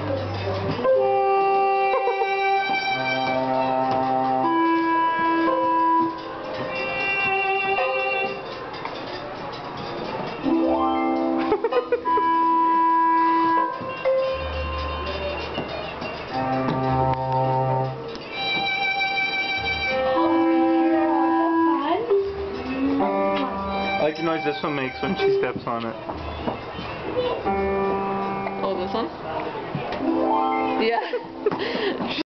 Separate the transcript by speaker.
Speaker 1: I like the noise this one makes when she steps on it.
Speaker 2: Oh, this one? Yeah.